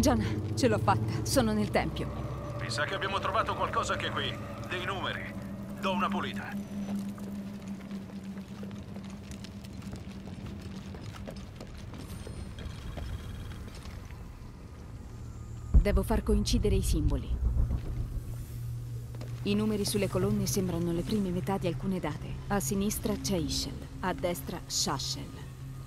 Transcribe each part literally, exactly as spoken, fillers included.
Gianna, ce l'ho fatta. Sono nel tempio. Mi sa che abbiamo trovato qualcosa anche qui. Dei numeri. Do una pulita. Devo far coincidere i simboli. I numeri sulle colonne sembrano le prime metà di alcune date. A sinistra c'è Ishel, a destra Shashel.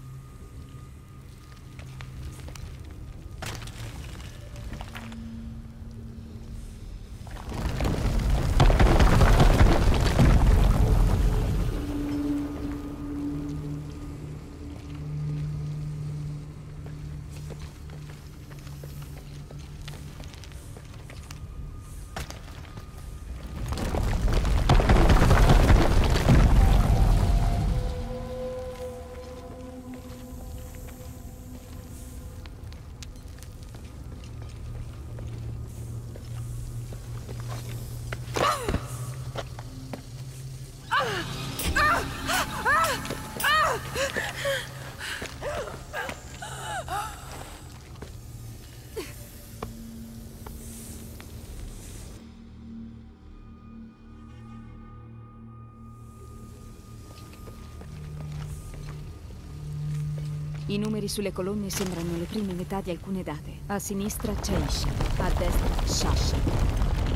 I numeri sulle colonne sembrano le prime metà di alcune date. A sinistra c'è Ishel, a destra Shashel.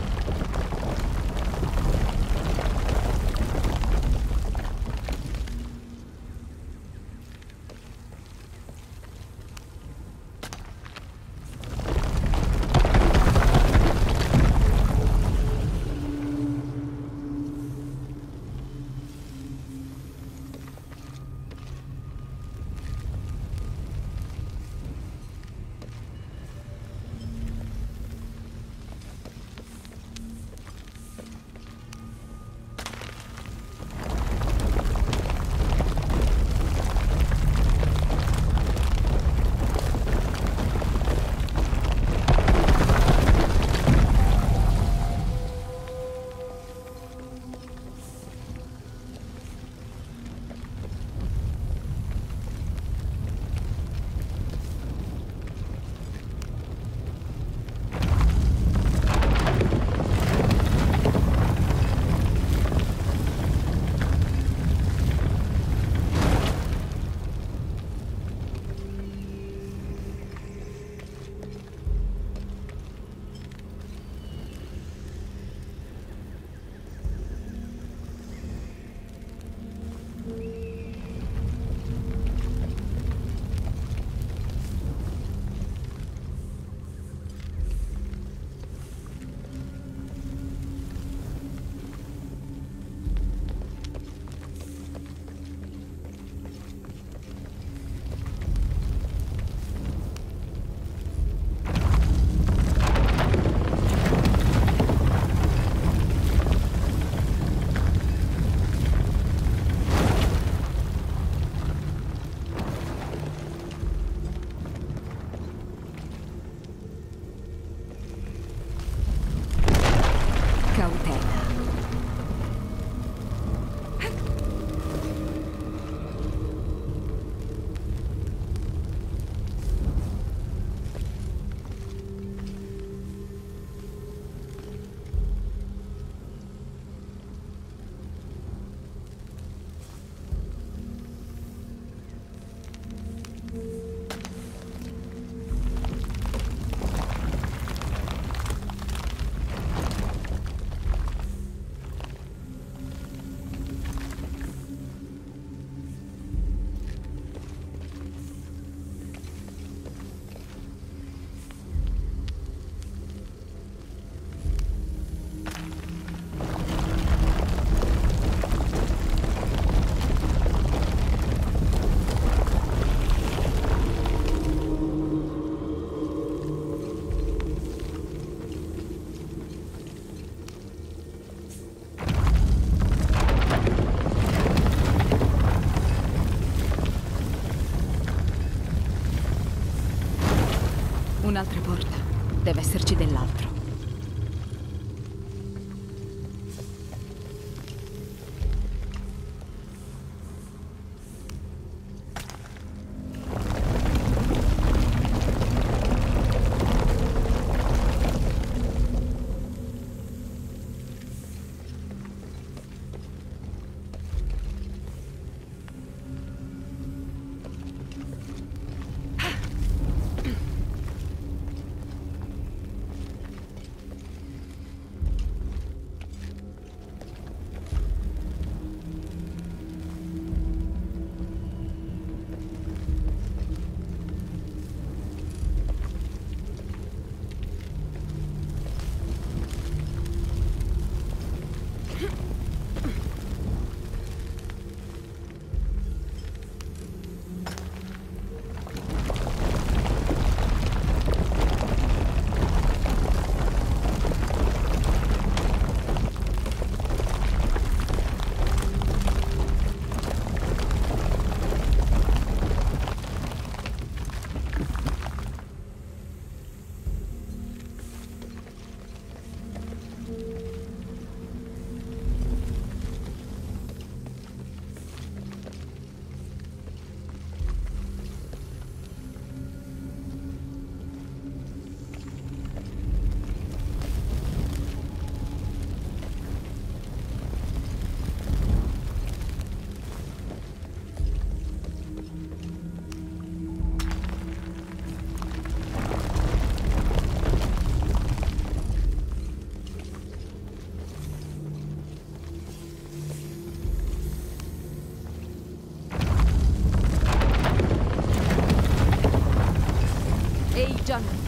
Un'altra porta. Deve esserci dell'altro.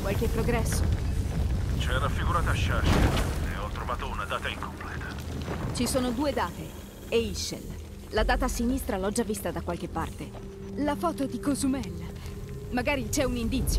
Qualche progresso? C'è raffigurata Shasha e ho trovato una data incompleta. Ci sono due date. E Ishel. La data a sinistra l'ho già vista da qualche parte. La foto di Cozumel. Magari c'è un indizio.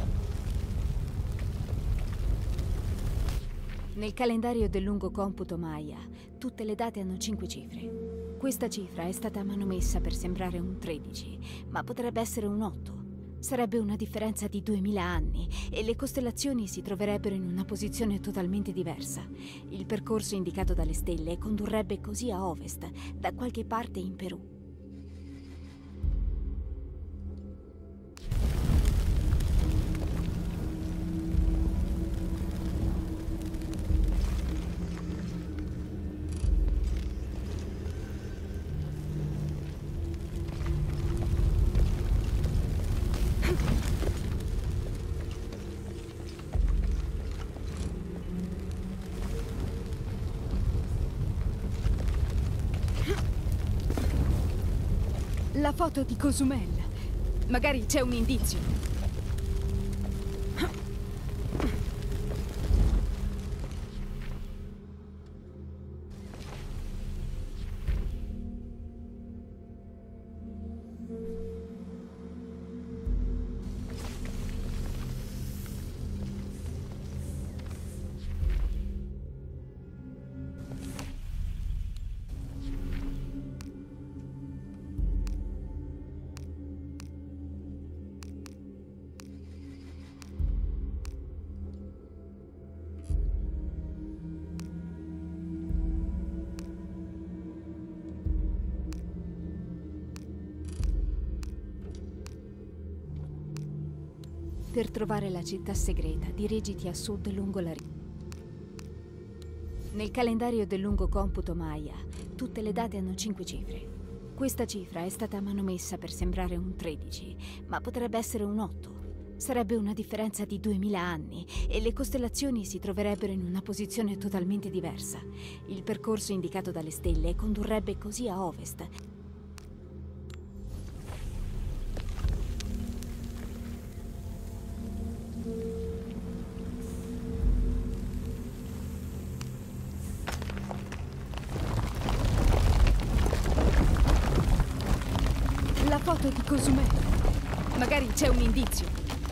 Nel calendario del lungo computo Maya, tutte le date hanno cinque cifre. Questa cifra è stata manomessa per sembrare un tredici, ma potrebbe essere un otto. Sarebbe una differenza di duemila anni e le costellazioni si troverebbero in una posizione totalmente diversa. Il percorso indicato dalle stelle condurrebbe così a ovest, da qualche parte in Perù. La foto di Cozumel. Magari c'è un indizio. Per trovare la città segreta, dirigiti a sud lungo la riva. Nel calendario del lungo computo Maya, tutte le date hanno cinque cifre. Questa cifra è stata manomessa per sembrare un tredici, ma potrebbe essere un otto. Sarebbe una differenza di duemila anni e le costellazioni si troverebbero in una posizione totalmente diversa. Il percorso indicato dalle stelle condurrebbe così a ovest. La foto di Cozumel. Magari c'è un indizio.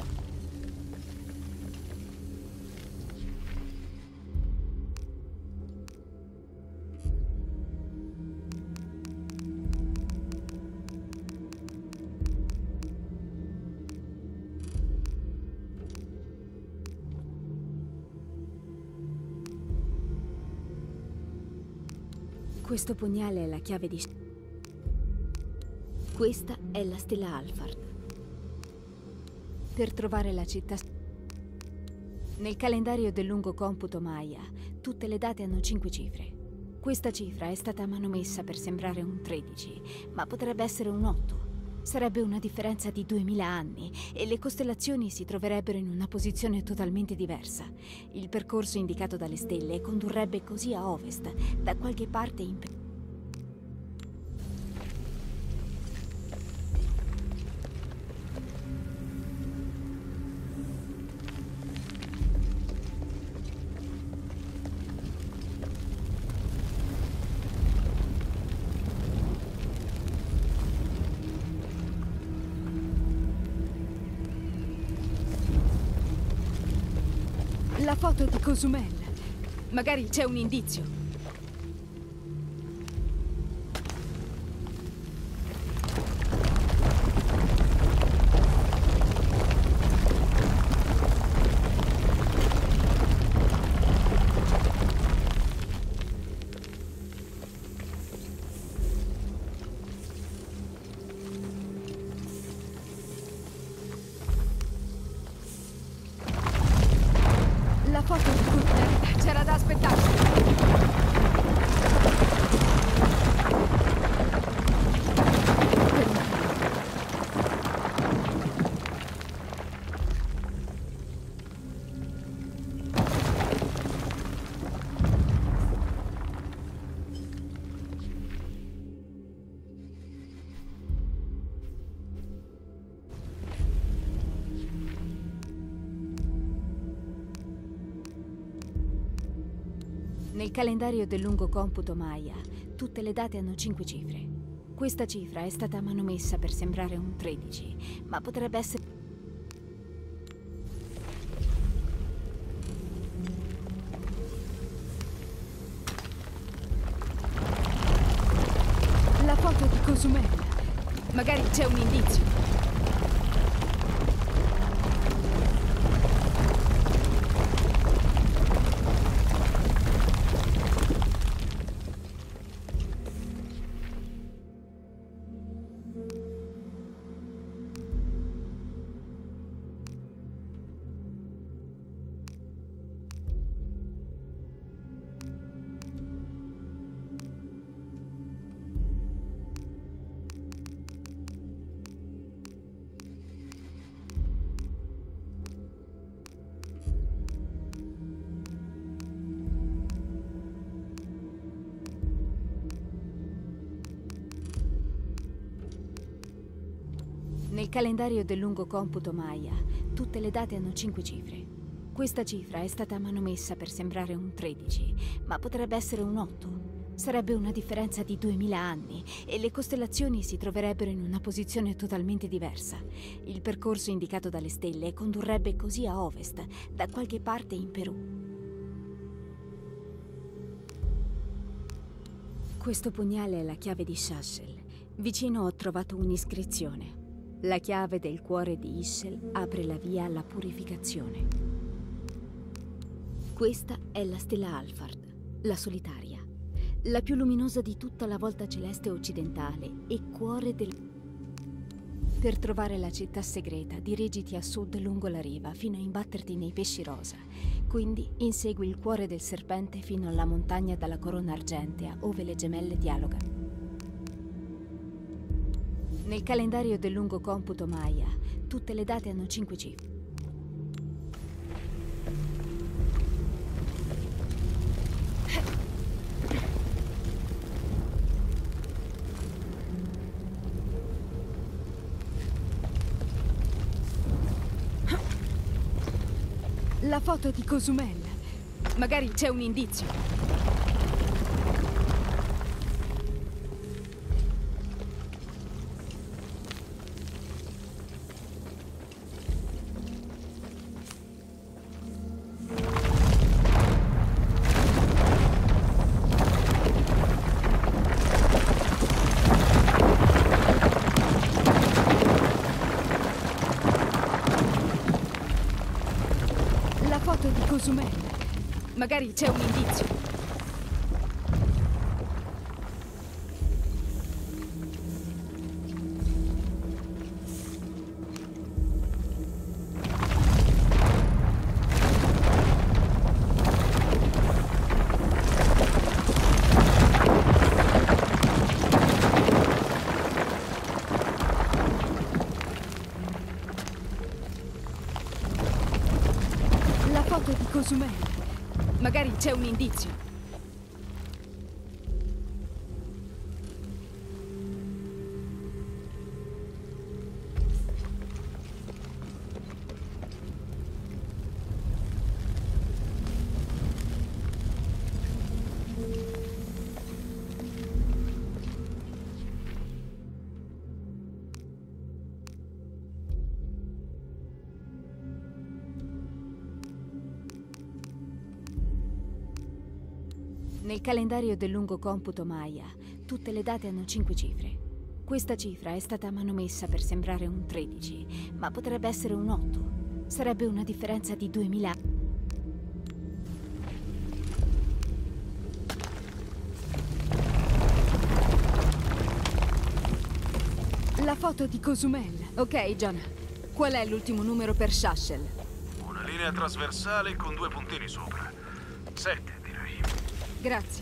Questo pugnale è la chiave di... Questa è la stella Alphard. Per trovare la città... Nel calendario del lungo computo Maya, tutte le date hanno cinque cifre. Questa cifra è stata manomessa per sembrare un tredici, ma potrebbe essere un otto. Sarebbe una differenza di duemila anni e le costellazioni si troverebbero in una posizione totalmente diversa. Il percorso indicato dalle stelle condurrebbe così a ovest, da qualche parte in... La foto di Cozumel. Magari c'è un indizio. La foto di Cozumel. C'era da aspettarsi. Nel calendario del lungo computo Maya, tutte le date hanno cinque cifre. Questa cifra è stata manomessa per sembrare un tredici, ma potrebbe essere... La foto di Cozumel. Magari c'è un indizio. Nel calendario del lungo computo Maya, tutte le date hanno cinque cifre. Questa cifra è stata manomessa per sembrare un tredici, ma potrebbe essere un otto. Sarebbe una differenza di duemila anni e le costellazioni si troverebbero in una posizione totalmente diversa. Il percorso indicato dalle stelle condurrebbe così a ovest, da qualche parte in Perù. Questo pugnale è la chiave di Shashel. Vicino ho trovato un'iscrizione. La chiave del cuore di Ixchel apre la via alla purificazione. Questa è la stella Alphard, la solitaria, la più luminosa di tutta la volta celeste occidentale e cuore del... Per trovare la città segreta, dirigiti a sud lungo la riva fino a imbatterti nei pesci rosa. Quindi insegui il cuore del serpente fino alla montagna dalla corona argentea, ove le gemelle dialogano. Nel calendario del lungo computo Maya, tutte le date hanno cinque cifre. La foto di Cozumel. Magari c'è un indizio. Cozumel. Magari c'è un indizio. Di Cozumel. Magari c'è un indizio. Nel calendario del lungo computo Maya, tutte le date hanno cinque cifre. Questa cifra è stata manomessa per sembrare un tredici, ma potrebbe essere un otto. Sarebbe una differenza di duemila. La foto di Cozumel. Ok, Jonah. Qual è l'ultimo numero per Shashel? Una linea trasversale con due puntini sopra. Sette. Grazie.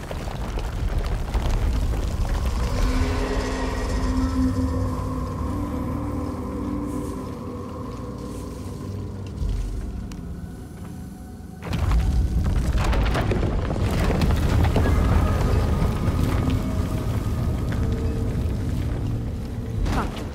Fatto.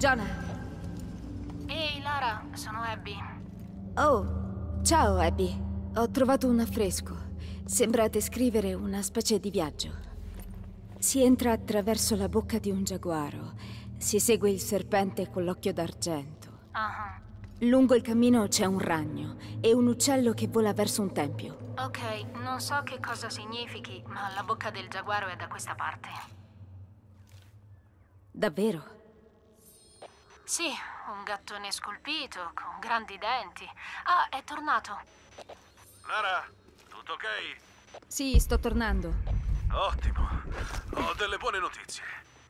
Jonah. Ehi, Lara, sono Abby. Oh, ciao Abby. Ho trovato un affresco. Sembra descrivere una specie di viaggio. Si entra attraverso la bocca di un giaguaro. Si segue il serpente con l'occhio d'argento. Ah, Lungo il cammino c'è un ragno e un uccello che vola verso un tempio. ok, non so che cosa significhi, ma la bocca del giaguaro è da questa parte. Davvero? Sì, un gattone scolpito, con grandi denti. Ah, è tornato. Lara, tutto ok? Sì, sto tornando. Ottimo. Ho delle buone notizie.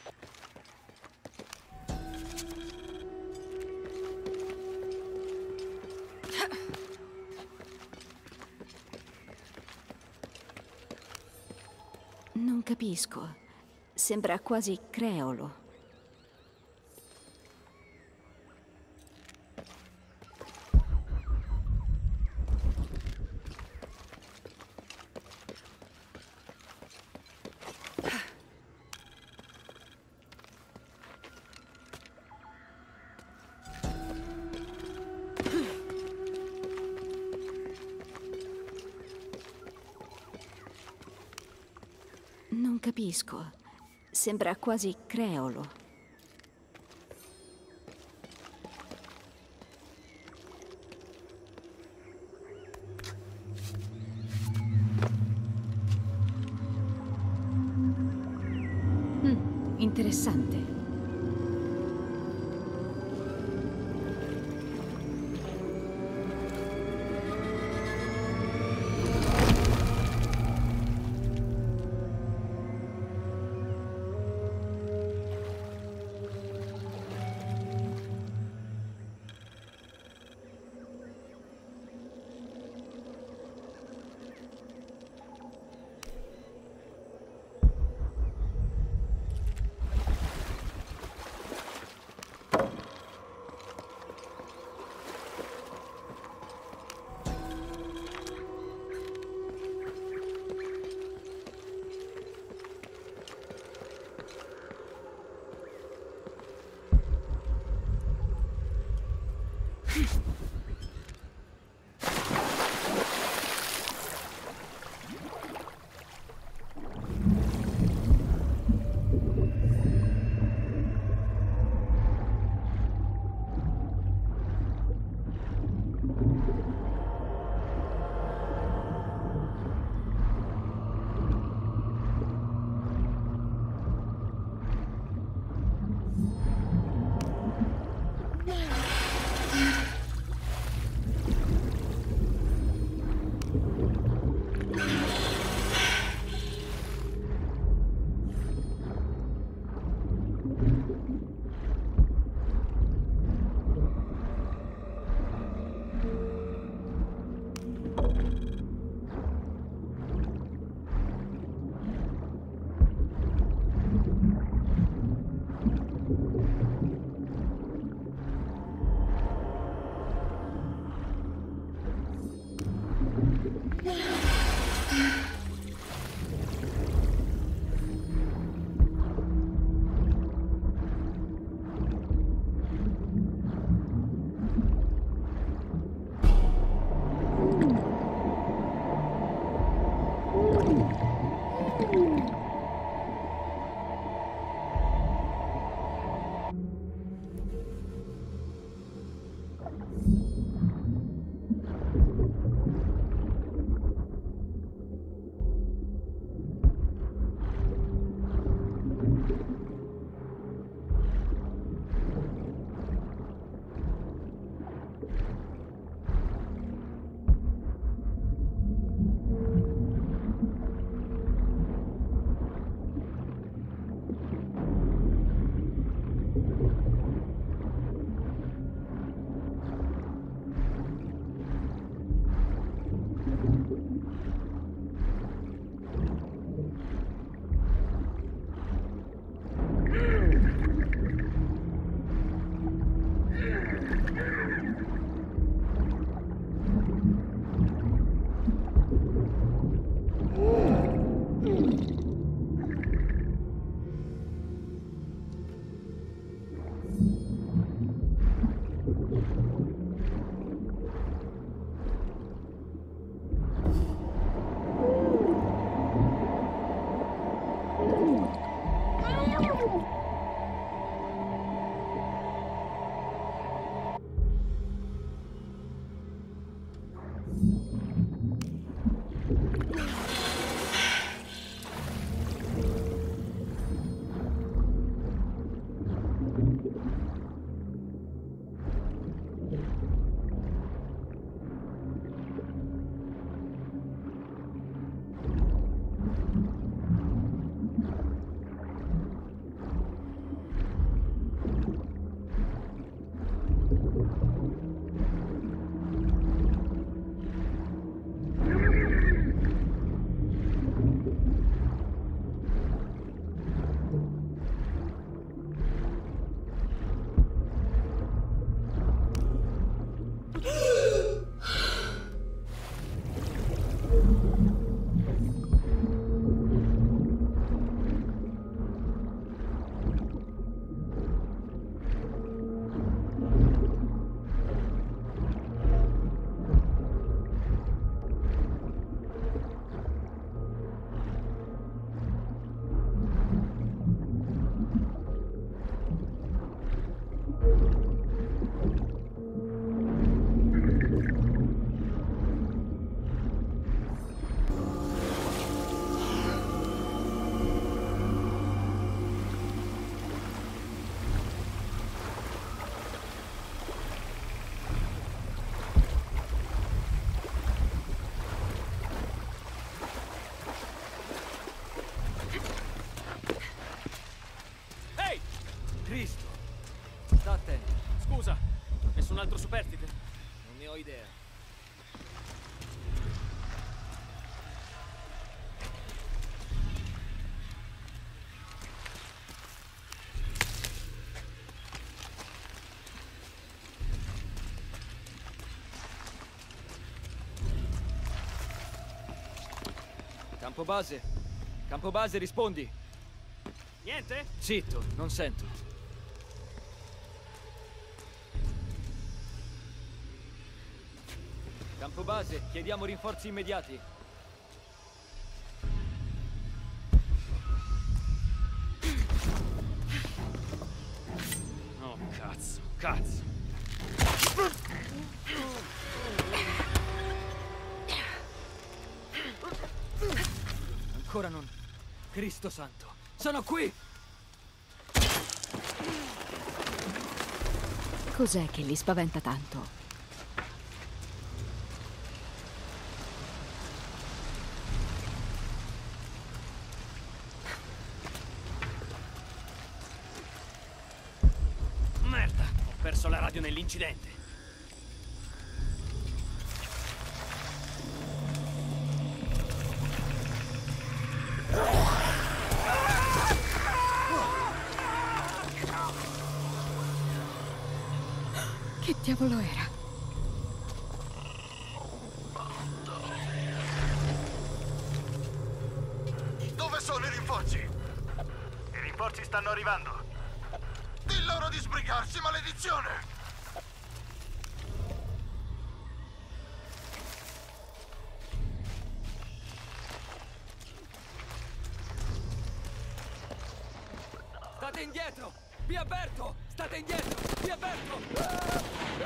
Non capisco. Sembra quasi creolo. Non capisco. Sembra quasi creolo. Mm, interessante. superstite? Non ne ho idea. Campo base. Campo base, rispondi. Niente? Zitto, non sento. Campo base, chiediamo rinforzi immediati. Oh, cazzo, cazzo. Ancora non... Cristo santo, sono qui! Cos'è che li spaventa tanto? Merda, ho perso la radio nell'incidente. Che diavolo era? Dove sono i rinforzi? I rinforzi stanno arrivando. Di loro di sbrigarsi, maledizione! State indietro! Vi avverto! State indietro! Vi avverto!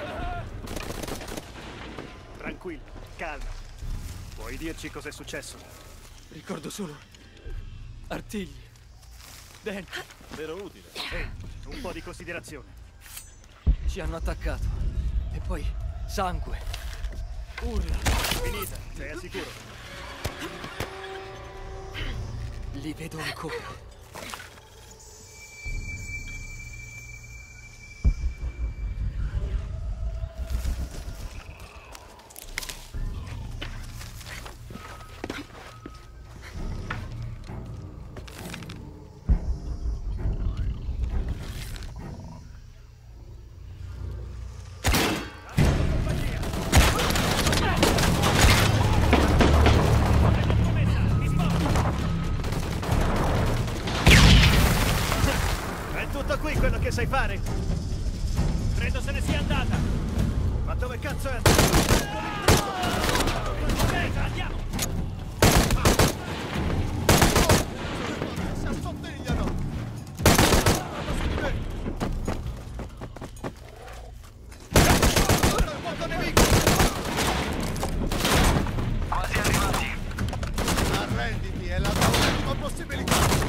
Tranquillo, calma. Puoi dirci cos'è successo? Ricordo solo... artigli. Denti. Vero utile. Ehi, un po' di considerazione. Ci hanno attaccato. E poi... sangue. Urla. Finita, sei al sicuro? Li vedo ancora. Sai fare? Credo se ne sia andata. Ma dove cazzo è andata? Ok, andiamo. Si assottigliano! Quasi arrivati. Arrenditi, è la tua ultima possibilità.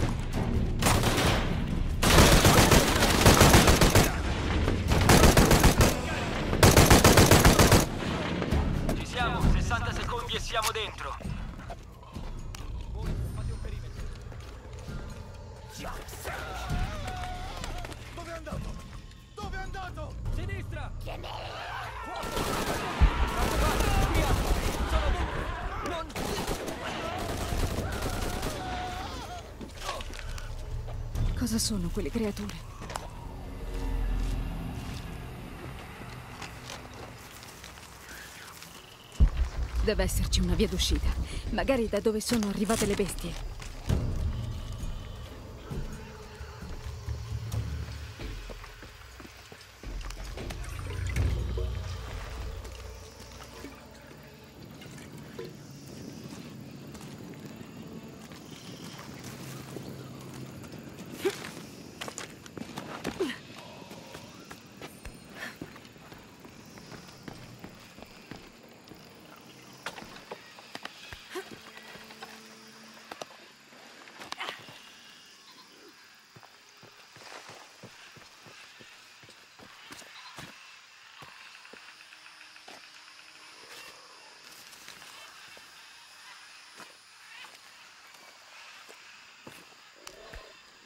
sessanta secondi e siamo dentro. Fate un perimetro. Dove è andato? Dove è andato? Sinistra! Via! Sono ovunque! Non... Cosa sono quelle creature? Deve esserci una via d'uscita. Magari da dove sono arrivate le bestie.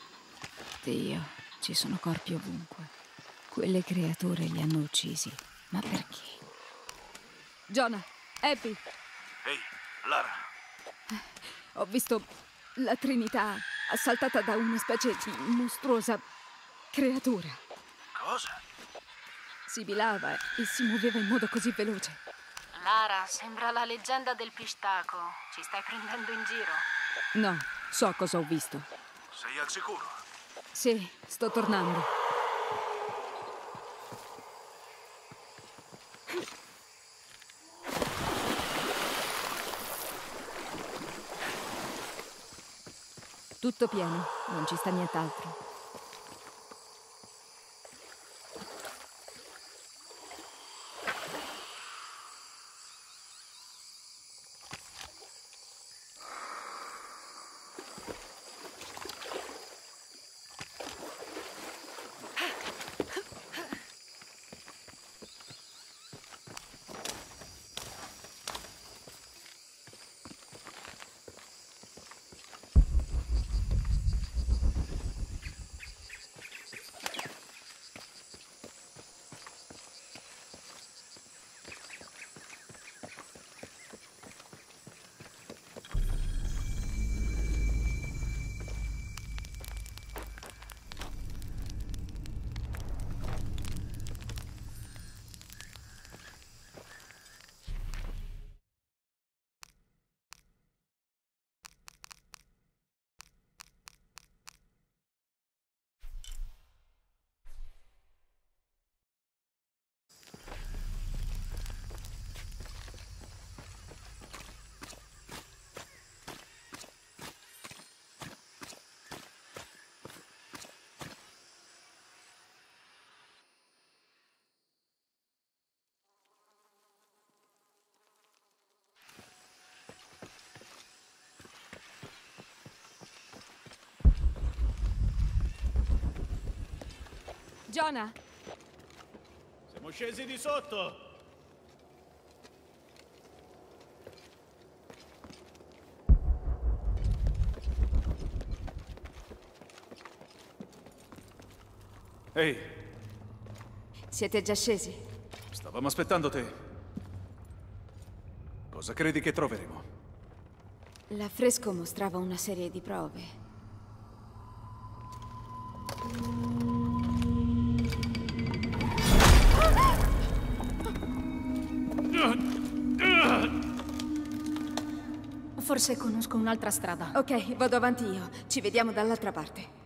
Dio, ci sono corpi ovunque. Quelle creature li hanno uccisi. Ma perché? Jonah, Abby, Ehi, Lara. ho visto la Trinità assaltata da una specie di mostruosa creatura. Cosa? Sibilava e si muoveva in modo così veloce. Lara, sembra la leggenda del pistacco. Ci stai prendendo in giro? No, so cosa ho visto. Sei al sicuro? Sì, sto tornando. Tutto pieno, non ci sta nient'altro. Jonah! Siamo scesi di sotto! Ehi, Siete già scesi? stavamo aspettando te. Cosa credi che troveremo? L'affresco mostrava una serie di prove. Forse conosco un'altra strada. Ok, vado avanti io. Ci vediamo dall'altra parte.